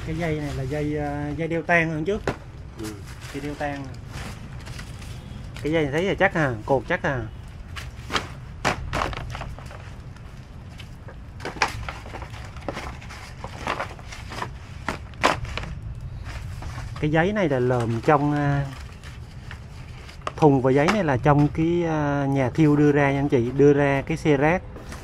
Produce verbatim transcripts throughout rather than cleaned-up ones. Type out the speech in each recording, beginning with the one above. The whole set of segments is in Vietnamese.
Cái dây này là dây dây đeo tan hơn trước. Ừ. Dây đeo tan. Cái dây này thấy là chắc à, cột chắc à. Cái giấy này là lờm trong thùng, và giấy này là trong cái nhà thiêu đưa ra nha anh chị, đưa ra cái xe rác.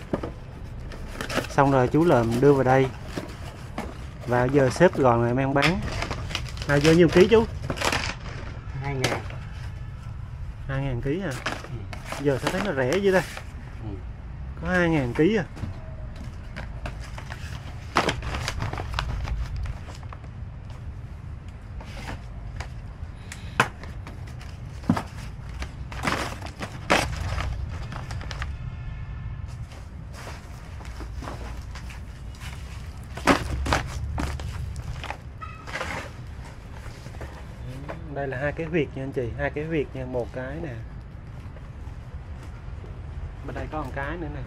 Xong rồi chú lờm đưa vào đây. Và giờ xếp gọn rồi mang bán. À, vô nhiêu ký chú? Hai ngàn. Hai ngàn ký à? Ừ. Giờ sao thấy nó rẻ vậy ta? Ừ. Có hai ngàn ký à? Đây là hai cái huyệt nha anh chị, hai cái huyệt nha, một cái nè. Bên đây có một cái nữa nè.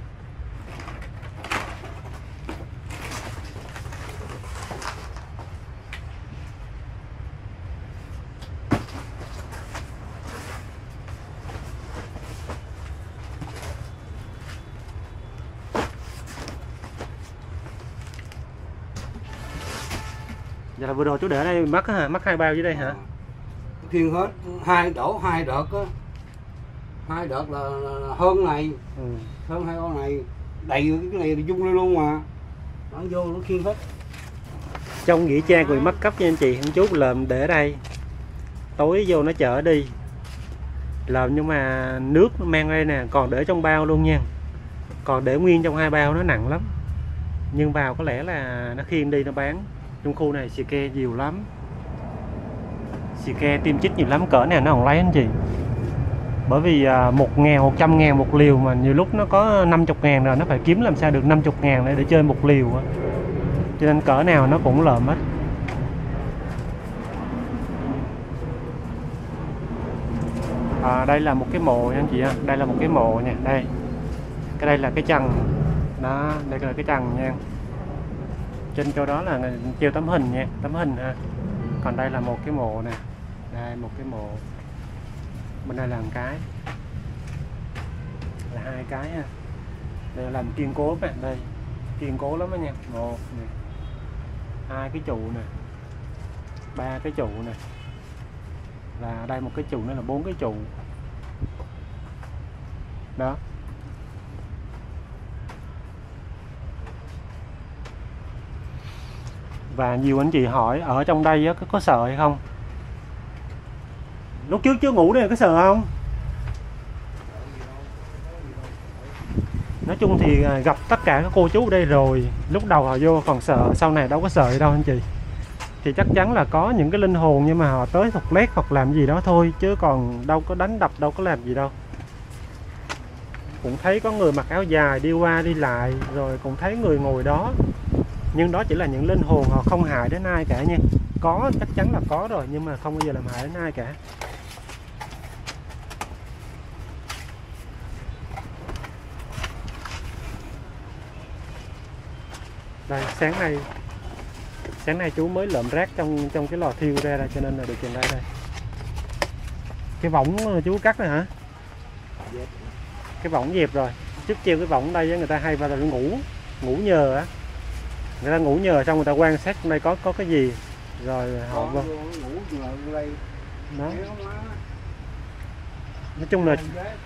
Vậy là vừa rồi chú để đây mắc hả? Mắc hai bao dưới đây hả? Khiên hết hai đổ hai đợt á, hai đợt là, là, là hơn này, ừ. hơn hai con này đầy cái này dung lên luôn mà nó vô nó khiên hết. Trong nghĩa trang của mất cấp nha anh chị, không chút lợm để ở đây, tối vô nó chở đi lợm, nhưng mà nước nó mang đây nè, còn để trong bao luôn nha, còn để nguyên trong hai bao nó nặng lắm, nhưng vào có lẽ là nó khiêng đi nó bán. Trong khu này xì ke nhiều lắm, xì ke tiêm chích nhiều lắm, cỡ nào nó không lấy anh chị. Bởi vì một ngàn, một trăm ngàn một liều, mà nhiều lúc nó có năm mươi ngàn rồi, nó phải kiếm làm sao được năm mươi ngàn để, để chơi một liều. Cho nên cỡ nào nó cũng lợm hết. À, đây là một cái mộ nha anh chị, đây là một cái mộ nha, đây. Cái đây là cái trần. Đó, đây là cái trần nha. Trên chỗ đó là treo tấm hình nha, tấm hình ha. Còn đây là một cái mộ nè. Đây một cái mộ. Bên đây là một cái. Là hai cái ha. Đây là làm kiên cố các bạn, đây. Kiên cố lắm đó nha. Một nè. Hai cái trụ nè. Ba cái trụ nè. Là đây một cái trụ nữa là bốn cái trụ. Đó. Và nhiều anh chị hỏi ở trong đây có, có sợ hay không? Lúc trước chưa ngủ đây có sợ không? Nói chung thì gặp tất cả các cô chú ở đây rồi, lúc đầu họ vô còn sợ, sau này đâu có sợ gì đâu anh chị. Thì chắc chắn là có những cái linh hồn, nhưng mà họ tới thục lét hoặc làm gì đó thôi, chứ còn đâu có đánh đập, đâu có làm gì đâu. Cũng thấy có người mặc áo dài đi qua đi lại, rồi cũng thấy người ngồi đó. Nhưng đó chỉ là những linh hồn, họ không hại đến ai cả nha. Có, chắc chắn là có rồi, nhưng mà không bao giờ làm hại đến ai cả. Đây, sáng nay Sáng nay chú mới lượm rác trong trong cái lò thiêu ra đây, cho nên là được trên đây đây. Cái võng chú cắt rồi hả? Dẹp. Cái võng dẹp rồi. Trước treo cái võng đây người ta hay vào rồi ngủ, ngủ nhờ á. Người ta ngủ nhờ xong người ta quan sát trong đây có có cái gì rồi họ vô ngủ nhờ đây. Đó. Nói chung là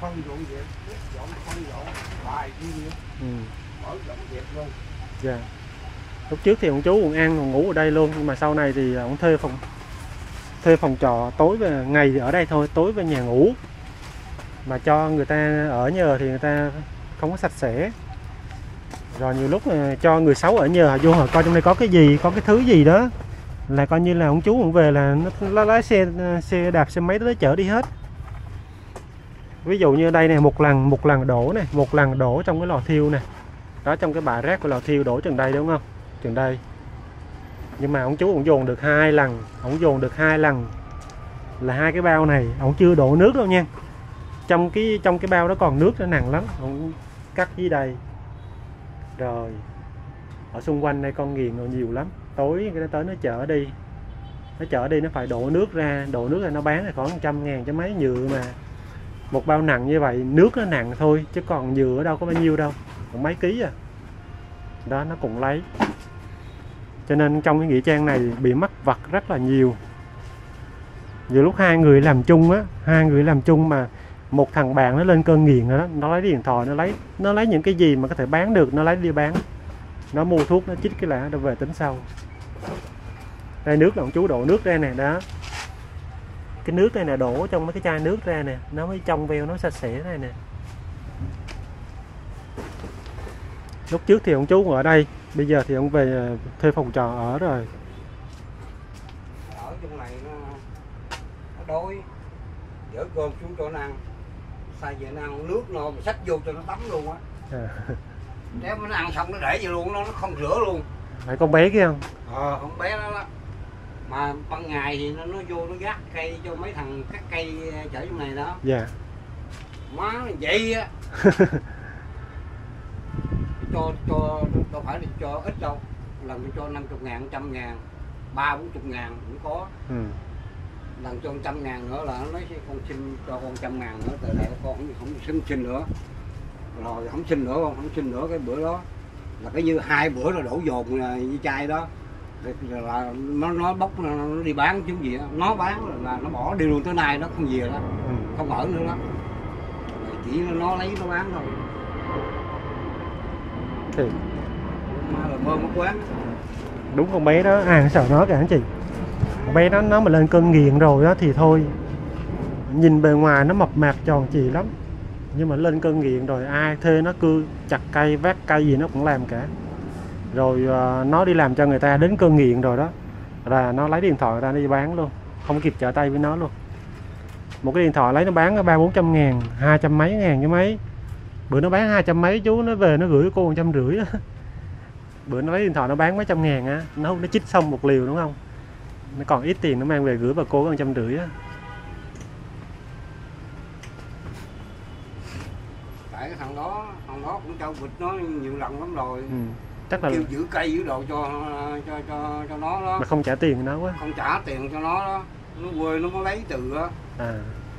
ừ. Dạ. Lúc trước thì ông chú còn ăn còn ngủ ở đây luôn, nhưng mà sau này thì ông thuê phòng thuê phòng trọ, tối về ngày ở đây thôi, tối về nhà ngủ. Mà cho người ta ở nhờ thì người ta không có sạch sẽ. Rồi nhiều lúc cho người xấu ở nhờ, họ vô họ coi trong đây có cái gì, có cái thứ gì đó, là coi như là ông chú cũng về là nó lái xe xe đạp xe máy tới chở đi hết. Ví dụ như đây này, một lần một lần đổ này, một lần đổ trong cái lò thiêu này. Đó, trong cái bãi rác của lò thiêu đổ chừng đây đúng không? Chừng đây. Nhưng mà ông chú cũng dồn được hai lần, ông dồn được hai lần là hai cái bao này, ông chưa đổ nước đâu nha. Trong cái trong cái bao đó còn nước, nó nặng lắm, ông cắt dưới đây. Rồi ở xung quanh đây con nghiền rồi nhiều lắm. tối cái nó tới nó chở đi, nó chở đi nó phải đổ nước ra, đổ nước ra nó bán là khoảng một trăm ngàn cho mấy nhựa mà một bao nặng như vậy, nước nó nặng thôi chứ còn nhựa ở đâu có bao nhiêu đâu, còn mấy ký à. Đó nó cũng lấy, cho nên trong cái nghĩa trang này bị mắc vặt rất là nhiều. Giữa lúc hai người làm chung á, hai người làm chung mà một thằng bạn nó lên cơn nghiện rồi đó, nó lấy điện thoại, nó lấy nó lấy những cái gì mà có thể bán được nó lấy đi bán, nó mua thuốc nó chích cái lạ nó về tính sau. Đây nước là ông chú đổ nước ra nè, đó cái nước này nè, đổ trong mấy cái chai nước ra nè, nó mới trong veo nó sạch sẽ này nè. Lúc trước thì ông chú ở đây, bây giờ thì ông về thuê phòng trọ ở rồi. Ở trong này nó, nó đói, dỡ cơm xuống cho nó ăn, xay về nó ăn, nước no mà xách vô cho nó tắm luôn á. À. Nếu nó ăn xong nó để vậy luôn, nó nó không rửa luôn. Phải con bé kia không? Ờ, con bé đó đó. Mà ban ngày thì nó, nó vô nó gác cây cho mấy thằng cắt cây chở trong này đó. Dạ. Má nó vậy á. cho cho đâu phải là cho ít đâu, lần cho năm mươi ngàn, trăm ngàn, ba bốn chục ngàn cũng có. Ừ. Lần cho trăm ngàn nữa là nó nói con xin cho con trăm ngàn nữa, từ đây con không không xin xin nữa, rồi không xin nữa, con không xin nữa. Cái bữa đó là cái như hai bữa là đổ dồn như chai đó là nó nó bốc nó, nó đi bán chứ gì đó. Nó bán là, là nó bỏ đi luôn tới nay nó không về đó. Ừ. Không ở nữa đó, chỉ nó lấy nó bán thôi. Thì mà là mơ mất quán. Đúng, con bé đó ai à, sợ nó cả anh chị. Con bé đó nó mà lên cơn nghiện rồi đó thì thôi, nhìn bề ngoài nó mập mạp tròn trì lắm, nhưng mà lên cơn nghiện rồi ai thuê nó cưa chặt cây vác cây gì nó cũng làm cả. Rồi uh, nó đi làm cho người ta đến cơn nghiện rồi đó là nó lấy điện thoại người ta đi bán luôn, không kịp trở tay với nó luôn. Một cái điện thoại lấy nó bán ba bốn trăm ngàn, hai trăm mấy ngàn chứ mấy. Bữa nó bán hai trăm mấy chú, nó về nó gửi cô một trăm rưỡi á. Bữa nó lấy điện thoại nó bán mấy trăm ngàn á, nó nó chích xong một liều đúng không, nó còn ít tiền nó mang về gửi bà cô một trăm rưỡi á. Tại cái thằng đó thằng đó cũng trâu vịt nó nhiều lần lắm rồi. Ừ. Chắc là kêu giữ cây giữ đồ cho cho cho cho nó đó, mà không trả tiền nó quá, không trả tiền cho nó đó, nó quê nó mới lấy từ đó. À.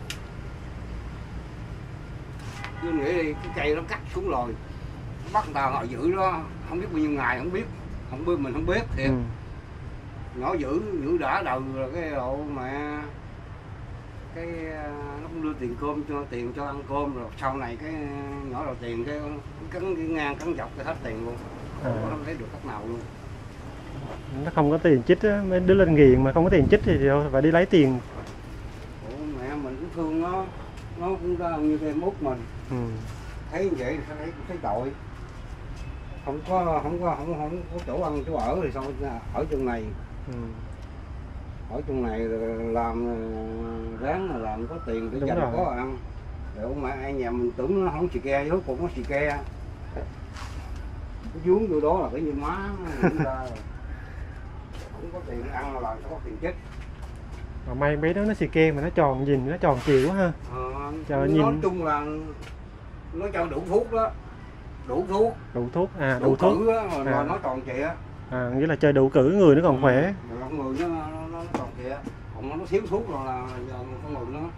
Tôi nghĩ đi, cái cây nó cắt xuống rồi bắt người ta họ giữ đó không biết bao nhiêu ngày, không biết không biết mình không biết thiệt. Ừ. Nhỏ giữ giữ đã đầu rồi cái độ mà cái nó cũng đưa tiền cơm cho tiền cho ăn cơm, rồi sau này cái nhỏ đầu tiền cái cắn cái ngang cắn dọc cái hết tiền luôn. À. Không lấy được cách nào luôn. Nó không có tiền chích á, mấy đứa lên nghiện mà không có tiền chích thì đâu phải đi lấy tiền. Ủa, mẹ mình cũng thương nó, nó cũng ra như cái mút mình. Ừ. Thấy như vậy thấy thấy tội, không có không có không không có chỗ ăn chỗ ở thì sao ở trong này. Ừ. Ở trong này làm ráng là làm có tiền để dành có ăn. Để mà ai nhà mình tưởng nó không xì ke, rốt cuộc nó xì ke. Cái vướng vô đó là cái như má nó ra rồi. Không có tiền ăn là làm sao có tiền chết. Mà may bé đó nó xì ke mà nó tròn, nhìn nó tròn chiều quá ha. Ờ, Chờ nhìn nói chung là nó cho đủ thuốc đó, đủ thuốc, đủ thuốc à, đủ, đủ thuốc cử á, mà à. Nó tròn trịa. À, nghĩa là chơi đủ cử người nó còn ừ. khỏe. Con người nó nó, nó tròn trịa, còn nó thiếu thuốc rồi là giờ con người nó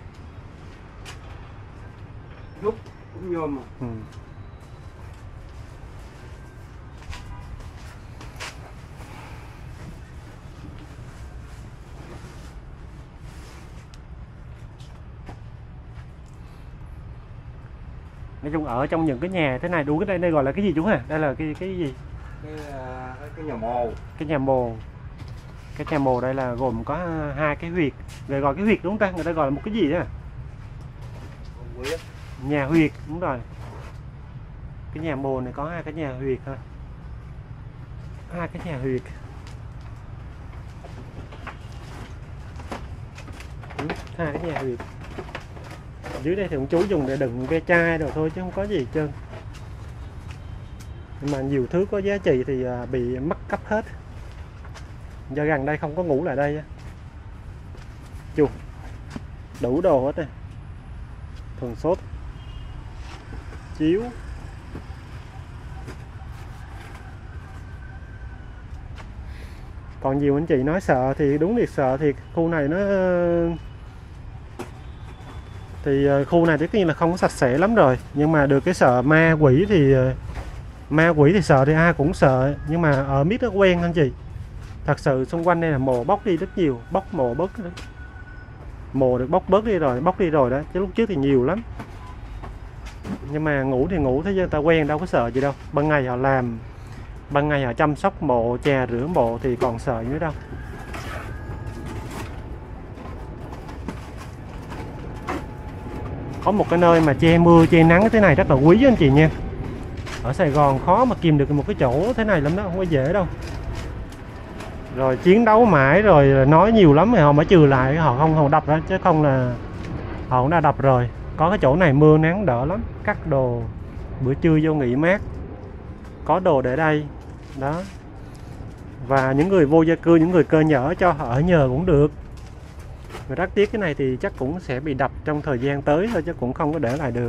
rút cũng nhôm mà. Ừ. Nói chung ở trong những cái nhà thế này đúng, cái đây đây gọi là cái gì chú hả? Đây là cái cái gì? Cái cái nhà mồ. Cái nhà mồ. Cái nhà mồ đây là gồm có hai cái huyệt. Người gọi cái huyệt đúng không ta? Người ta gọi là một cái gì đó? Huyệt. Nhà huyệt, đúng rồi. Cái nhà mồ này có hai cái nhà huyệt thôi. Hai cái nhà huyệt. Ừ, hai cái nhà huyệt. Dưới đây thì ông chú dùng để đựng ve chai rồi thôi chứ không có gì hết trơn. Nhưng mà nhiều thứ có giá trị thì bị mất cắp hết. Do gần đây không có ngủ lại đây. Chù, đủ đồ hết này. Thường sốt, chiếu, Còn nhiều anh chị nói sợ thì đúng thiệt sợ thì khu này nó thì khu này tất nhiên là không có sạch sẽ lắm rồi, nhưng mà được cái sợ ma quỷ thì ma quỷ thì sợ thì ai cũng sợ, nhưng mà ở biết nó quen anh chị. Thật sự xung quanh đây là mồ bóc đi rất nhiều, bóc mồ bớt mồ được bóc bớt đi rồi, bóc đi rồi đó, chứ lúc trước thì nhiều lắm. Nhưng mà ngủ thì ngủ thế chứ người ta quen đâu có sợ gì đâu. Ban ngày họ làm, ban ngày họ chăm sóc mộ, chà rửa mộ thì còn sợ nữa đâu. Có một cái nơi mà che mưa che nắng thế này rất là quý anh chị nha. Ở Sài Gòn khó mà kìm được một cái chỗ thế này lắm đó, không có dễ đâu. Rồi chiến đấu mãi rồi nói nhiều lắm thì họ mới trừ lại, họ không họ đập đó, chứ không là họ cũng đã đập rồi. Có cái chỗ này mưa nắng đỡ lắm, cắt đồ bữa trưa vô nghỉ mát, có đồ để đây đó. Và những người vô gia cư, những người cơ nhở cho họ ở nhờ cũng được. Và rất tiếc cái này thì chắc cũng sẽ bị đập trong thời gian tới thôi, chứ cũng không có để lại được.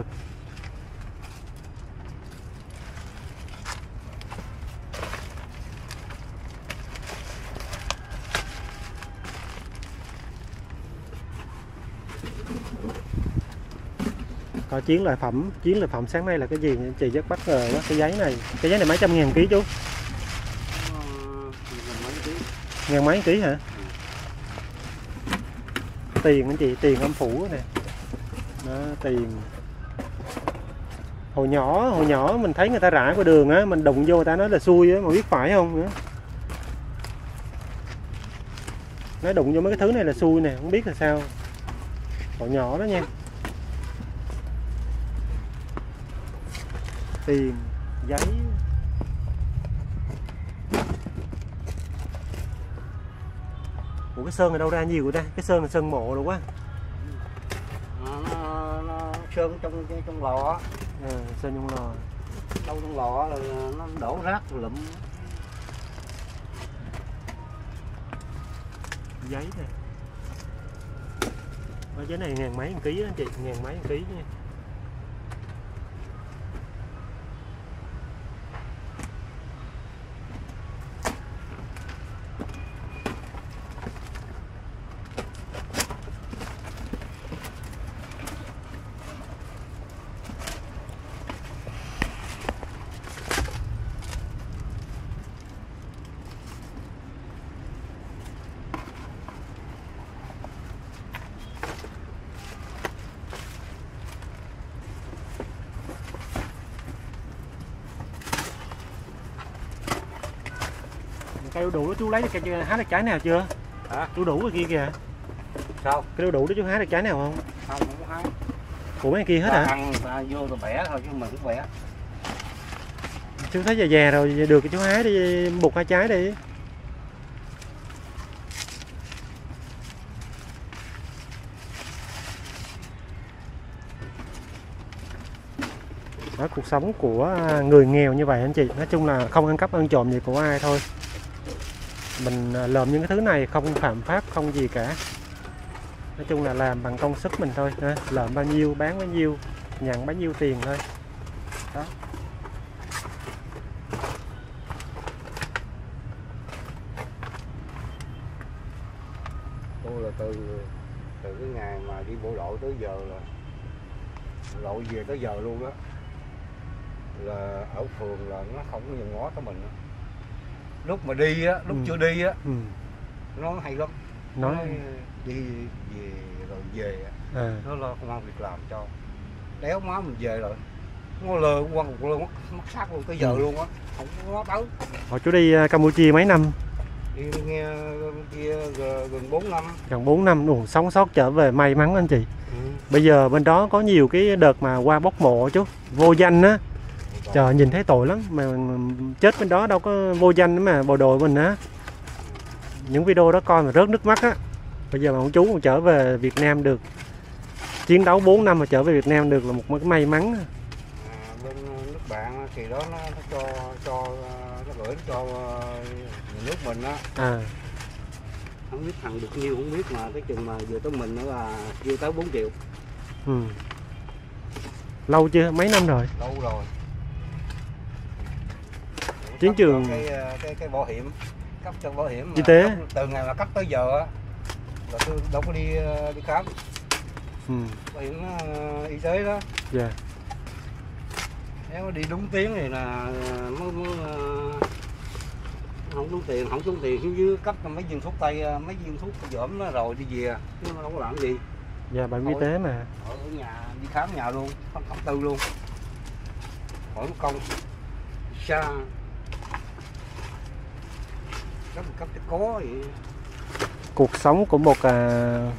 Có chiến lợi phẩm, chiến lợi phẩm sáng nay là cái gì chị rất bất ngờ quá. Cái giấy này, cái giấy này mấy trăm ngàn ký chú? Ngàn mấy ký hả? Tiền anh chị, tiền âm phủ nè. Đó, tiền. Hồi nhỏ, hồi nhỏ mình thấy người ta rải qua đường á, mình đụng vô người ta nói là xui á, mà biết phải không nữa. Nói đụng vô mấy cái thứ này là xui nè, không biết là sao. Hồi nhỏ đó nha. Tiền, giấy. Ủa cái sơn này đâu ra nhiều vậy ta? Cái sơn là sơn mộ rồi quá. Nó, nó, nó sơn trong trong lò. À, sơn trong lò. Đâu trong lò là nó đổ rác lụm. Giấy nè. Ở giấy này ngàn mấy một ký đó anh chị, ngàn mấy một ký nha. Cây đu đủ đó chú lấy được cây hái được trái nào chưa? Hả? Đu đủ ở kia kìa. Sao? Cái đu đủ đó chú hái được trái nào không? Không, không có hái. Của mấy kia hết hả? Ăn ta vô rồi bẻ thôi chứ mình cũng bẻ. Chú thấy già già rồi, được cái chú hái đi, buộc hai trái đi. Đó, cuộc sống của người nghèo như vậy anh chị, nói chung là không ăn cắp ăn trộm gì của ai thôi. Mình làm những cái thứ này không phạm pháp, không gì cả. Nói chung là làm bằng công sức mình thôi, làm bao nhiêu bán bao nhiêu, nhận bao nhiêu tiền thôi. Đó. Tôi là từ từ cái ngày mà đi bộ đội tới giờ là đội về tới giờ luôn đó, là ở phường là nó không có nhìn ngó tới mình nữa. Lúc mà đi á, lúc ừ. chưa đi á, ừ. nó hay lắm. Nói nó đi về rồi về à. Nó lo công an việc làm cho, đéo má mình về rồi nó lơ quăng một luôn, mất sát luôn tới giờ ừ. luôn á, không có tới. Hồi chú đi Campuchia mấy năm? Đi nghe kia gần bốn năm. Gần bốn năm đủ sống sót trở về may mắn anh chị. Ừ. Bây giờ bên đó có nhiều cái đợt mà qua bốc mộ chú, vô danh á. Trời, nhìn thấy tội lắm, mà chết bên đó đâu có vô danh mà bộ đội mình á. Những video đó coi mà rớt nước mắt á. Bây giờ mà ông chú còn trở về Việt Nam được, chiến đấu bốn năm mà trở về Việt Nam được là một cái may mắn. À, bên nước bạn thì đó nó, nó cho cho nó gửi cho nhà nước mình á. À. Không biết thằng được nhiêu không biết, mà cái chừng mà vừa tới mình nữa là chưa tới bốn triệu. Ừ. Lâu chưa? Mấy năm rồi? Lâu rồi. Chiến trường cái cái cái bảo hiểm cấp cho bảo hiểm y tế. Cấp, từ ngày mà cấp tới giờ á là tôi đâu có đi đi khám. Ừ. Bảo hiểm uh, y tế đó. Dạ. Yeah. Nếu đi đúng tiếng thì là mới, mới uh, không đúng tiền, không trúng tiền xuống dưới cấp cho mấy viên thuốc tây, mấy viên thuốc dởm nó rồi đi về chứ đâu có làm gì. Dạ yeah, bảo hiểm y tế mà. Ở nhà đi khám nhà luôn, không không tư luôn. Khỏi công xa. Cấp cấp cho có vậy. Cuộc sống của một à...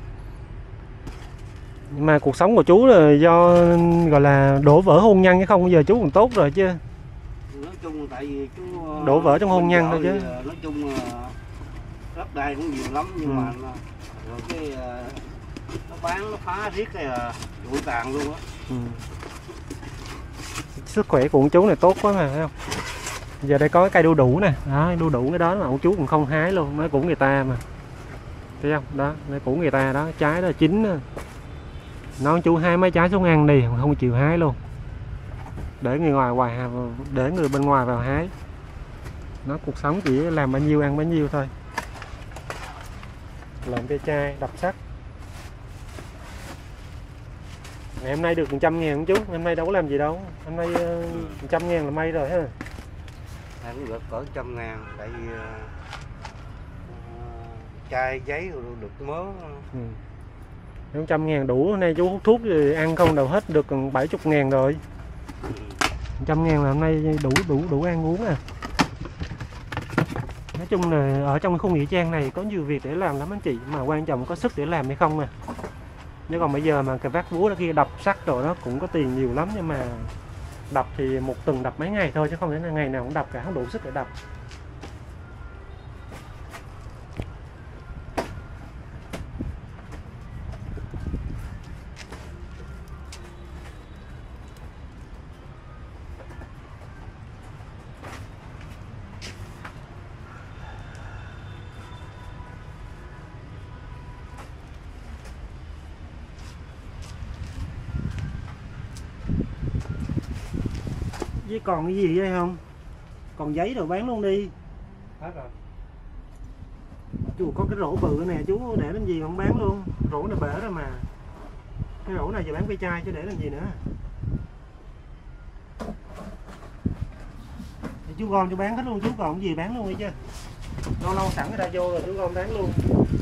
nhưng mà cuộc sống của chú là do gọi là đổ vỡ hôn nhân chứ không, bây giờ chú còn tốt rồi chứ. Nói chung tại vì chú đổ vỡ trong hôn nhân thôi chứ. Nói chung đất đai cũng nhiều lắm nhưng ừ. mà rồi cái nó bán nó phá riết cái bụi tàn luôn á. Ừ. Sức khỏe của ông chú này tốt quá mà phải không? Giờ đây có cái cây đu đủ nè, đó, đu đủ cái đó mà ông chú cũng không hái luôn, nó của người ta mà. Thấy không? Đó, nó của người ta đó, trái đó chín đó. Nói chú hái mấy trái xuống ăn đi, không chịu hái luôn. Để người ngoài ngoài để người bên ngoài vào hái. Nó cuộc sống chỉ làm bao nhiêu ăn bấy nhiêu thôi. Làm cây chai, đập sắt. Ngày hôm nay được một trăm ngàn chú, hôm nay đâu có làm gì đâu. Hôm nay một trăm ngàn là may rồi ha. Em cũng được cỡ trăm ngàn, tại vì uh, chai giấy rồi được mớ. Ừ. một trăm ngàn đủ, hôm nay chú hút thuốc thì ăn không đâu hết được gần bảy mươi ngàn rồi. Ừ. một trăm ngàn là hôm nay đủ đủ đủ ăn uống à. Nói chung là ở trong khu nghĩa trang này có nhiều việc để làm lắm anh chị, mà quan trọng có sức để làm hay không nè. Nếu còn bây giờ mà cái vác búa đó kia đập sắt rồi nó cũng có tiền nhiều lắm, nhưng mà đập thì một tuần đập mấy ngày thôi chứ không thể là ngày nào cũng đập cả, không đủ sức để đập. Với còn cái gì vậy không? Còn giấy rồi bán luôn đi. Hết rồi. Chú có cái rổ bự nè, chú để làm gì không bán luôn. Rổ này bể rồi mà. Cái rổ này giờ bán ve chai chứ để làm gì nữa. Thì chú gom chú bán hết luôn, chú còn cái gì bán luôn đi chứ. Lâu lâu sẵn người ta vô rồi chú gom bán luôn.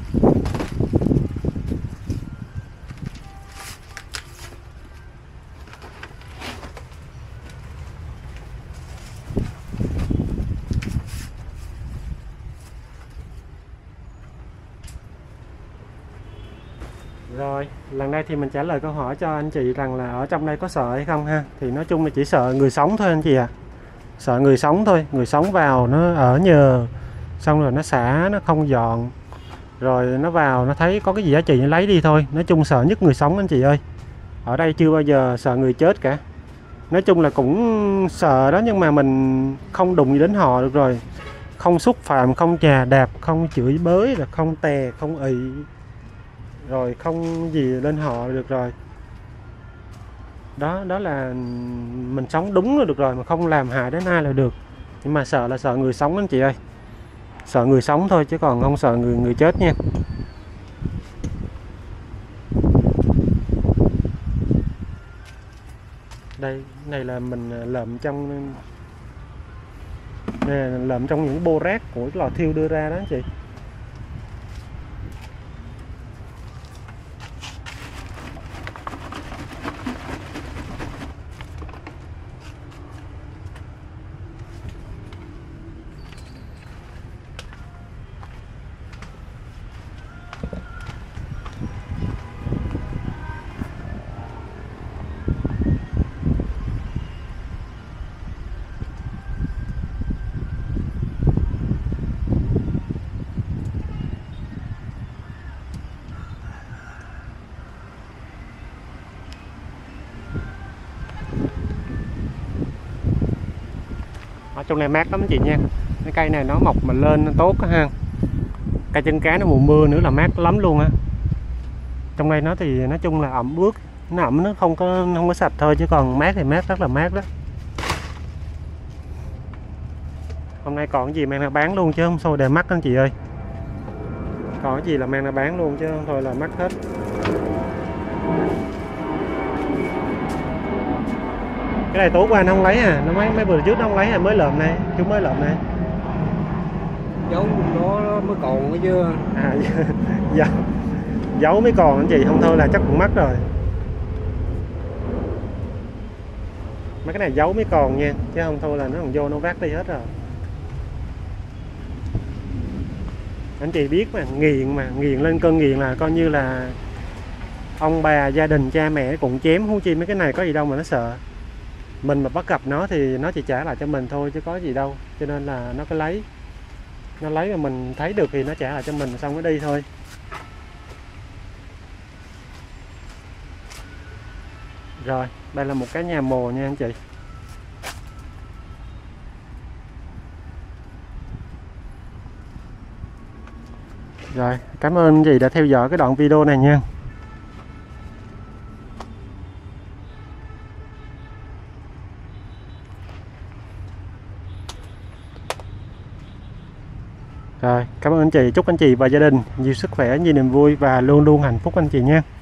Rồi, lần này thì mình trả lời câu hỏi cho anh chị rằng là ở trong đây có sợ hay không ha. Thì nói chung là chỉ sợ người sống thôi anh chị ạ. À. Sợ người sống thôi, người sống vào nó ở nhờ, xong rồi nó xả, nó không dọn. Rồi nó vào, nó thấy có cái gì giá trị nó lấy đi thôi. Nói chung sợ nhất người sống anh chị ơi. Ở đây chưa bao giờ sợ người chết cả. Nói chung là cũng sợ đó, nhưng mà mình không đụng gì đến họ được rồi. Không xúc phạm, không chà đạp, không chửi bới, là không tè, không ị. Rồi không gì lên họ được rồi. Đó, đó là mình sống đúng là được rồi, mà không làm hại đến ai là được. Nhưng mà sợ là sợ người sống anh chị ơi. Sợ người sống thôi chứ còn không sợ người người chết nha. Đây, này là mình lượm trong này là lượm trong những bô rác của lò thiêu đưa ra đó anh chị. Ở trong này mát lắm anh chị nha. Cái cây này nó mọc mà lên nó tốt ha. Cây chân cá nó mùa mưa nữa là mát lắm luôn á. Trong đây nó thì nói chung là ẩm ướt, nó ẩm nó không có không có sạch thôi, chứ còn mát thì mát rất là mát đó. Hôm nay còn cái gì mang ra bán luôn chứ không thôi để mắc anh chị ơi. Còn cái gì là mang ra bán luôn chứ không thôi là mắc hết. Cái này tối qua anh không lấy à, nó mấy mấy bữa trước nó không lấy à, mới lợm này, chú mới lợm này. Dấu đó mới còn cái chưa? À dạ. Dấu mới còn anh chị, không thôi là chắc cũng mắc rồi. Mấy cái này dấu mới còn nha, chứ không thôi là nó còn vô nó vác đi hết rồi. Anh chị biết mà, nghiện mà, nghiện lên cơn nghiện là coi như là ông bà, gia đình, cha mẹ cũng chém, huống chi mấy cái này có gì đâu mà nó sợ. Mình mà bắt gặp nó thì nó chỉ trả lại cho mình thôi chứ có gì đâu. Cho nên là nó cứ lấy. Nó lấy mà mình thấy được thì nó trả lại cho mình xong nó đi thôi. Rồi, đây là một cái nhà mồ nha anh chị. Rồi, cảm ơn anh chị đã theo dõi cái đoạn video này nha. Rồi, cảm ơn anh chị, chúc anh chị và gia đình nhiều sức khỏe, nhiều niềm vui và luôn luôn hạnh phúc anh chị nha.